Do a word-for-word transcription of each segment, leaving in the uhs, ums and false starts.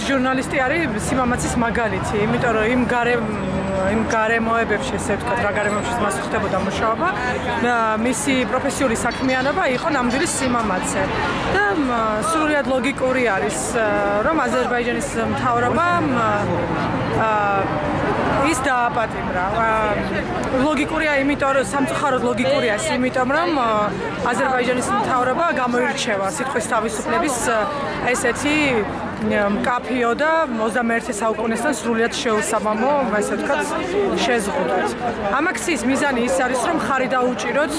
ჟურნალისტი არის სიმამაცის მაგალითი, იმიტომ რომ იმ გარემ იმ გარემოებებში, ესე ვთქვათ, რა გარემოებშიც მას ხდებოდა მუშაობა, მისი პროფესიული საქმიანობა იყო ნამდვილი სიმამაცე. და სრულიად ლოგიკური არის, რომ აზერბაიჯანის მთავრობამ ის დააპატიმრა. ლოგიკურია, იმიტომ რომ სამწუხაროდ ლოგიკურია ის, იმიტომ რომ აზერბაიჯანის მთავრობა გამოირჩევა სიტყვის თავისუფლების ესეთი მკაფიო და ოცდამეერთე საუკუნესთან სრულიად შეუსაბამო, ასე ვთქვათ, შეზღუდვით. ამ აქციის მიზანი ის არის, რომ ხარი დაუჭიროთ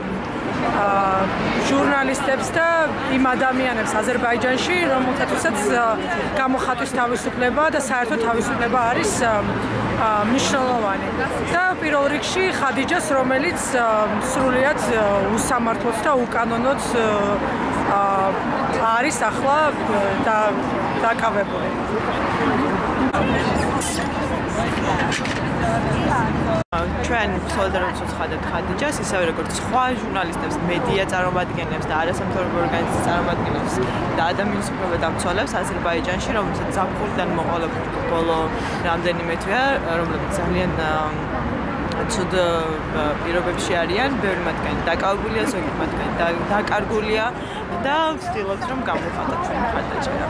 ჟურნალისტებს და იმ ადამიანებს აზერბაიჯანში, რომელთათვისაც გამოხატვის თავისუფლება და საერთო თავისუფლება არის მნიშვნელოვანი. და პირველ რიგში ხადიჯას, რომელიც სრულიად უსამართლოდ და უკანონოდ არის ახლა დაკავებული. ჩვენ სოლიდარობას ვუცხადებთ ხადიჯას, ისევე როგორც სხვა ჟურნალისტებს, მედია წარმომადგენლებს და არასამთავრობო ორგანიზაციების წარმომადგენლებს და ადამიანის უფლებათა დამცველებს აზერბაიჯანში, რომელსაც ზაფხულიდან მოყოლებული ბოლო რამდენიმე თვეა, რომლებიც ძალიან ცუდ პირობებში არიან, ბევრი მათგანი დაკავებულია, ზოგი მათგანი დაკარგულია და ვცდილობთ, რომ გამოვხატოთ ჩვენი მხარდაჭერა.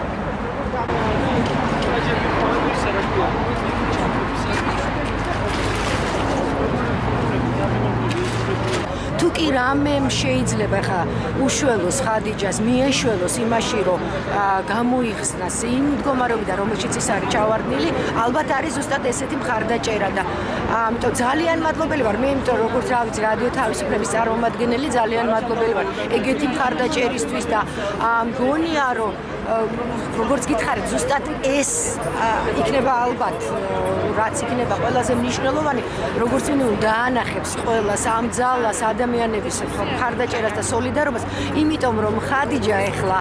თუ კი რამემ შეიძლება ხა უშველოს ხადიჯას მიეშველოს იმაში, რომ გამოიხსნას იმ მდგომარეობიდან, რომელშიც ის არის ჩავარდნილი, ალბათ არის ზუსტად ესეთი მხარდაჭერა და ამიტომ ძალიან მადლობელი ვარ მე, იმიტომ როგორც რა ვიცი, რადიო თავისუფლების წარმომადგენელი, ძალიან მადლობელი ვარ ეგეთი მხარდაჭერისთვის და მგონია, რომ როგორც გითხარით, ზუსტად ეს იქნება ალბათ, რაც იქნება ყველაზე მნიშვნელოვანი, როგორც ვინმე დაანახებს ყველას ამ ძალას, ადამიანების მხარდაჭერას და სოლიდარობას, იმიტომ რომ ხადიჯა ეხლა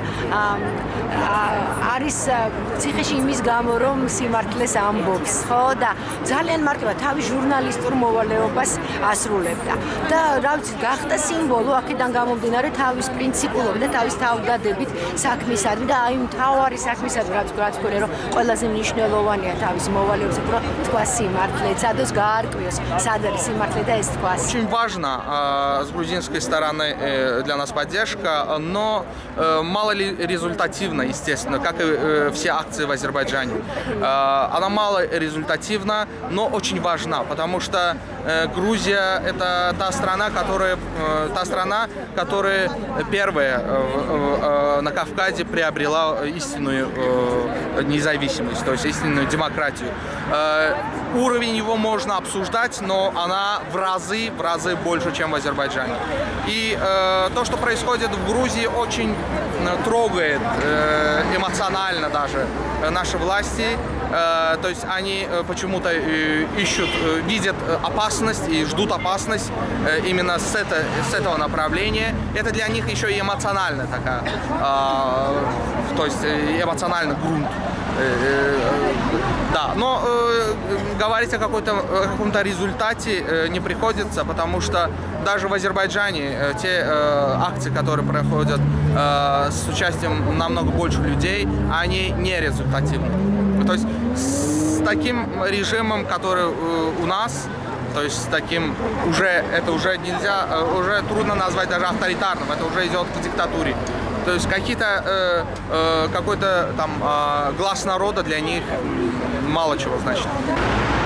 არის ციხეში იმის გამო, რომ სიმართლეს ამბობს, ხო და ძალიან მარტივად თავის ჟურნალისტურ მოვალეობას ასრულებდა. და რა ვიცი, გახდა სიმბოლო აქედან გამომდინარე თავის პრინციპულობით და თავის თავდადებით საქმისადმი და აი მთავარი საქმისადმი, რაც რაც გვქონია, რომ ყველაზე მნიშვნელოვანია თავის მოვალეობაზე, რომ თქვა სიმართლე, სადაც გაარკვიოს, სად არის სიმართლე და ეს თქვას. Очень важно с грузинской стороны для нас поддержка, но мало ли результативно, естественно, как и все акции в Азербайджане. Она мало результативна, но очень важна, потому что Грузия – это та страна, которая, та страна, которая первая на Кавказе приобрела истинную независимость, то есть истинную демократию. Уровень его можно обсуждать, но она в разы, в разы больше, чем в Азербайджане. И э, то, что происходит в Грузии, очень трогает э, эмоционально даже наши власти. Э, то есть они почему-то э, ищут, э, видят опасность и ждут опасность э, именно с, это, с этого направления. Это для них еще и эмоционально такая, э, то есть эмоциональный грунт. Да, но э, говорить о какой-то, о каком-то результате э, не приходится, потому что даже в Азербайджане э, те э, акции, которые проходят э, с участием намного больше людей, они не результативны. То есть с таким режимом, который э, у нас, то есть с таким уже, это уже нельзя, э, уже трудно назвать даже авторитарным, это уже идет к диктатуре. То есть какие-то э, э, какой-то там э, глаз народа для них мало чего значит.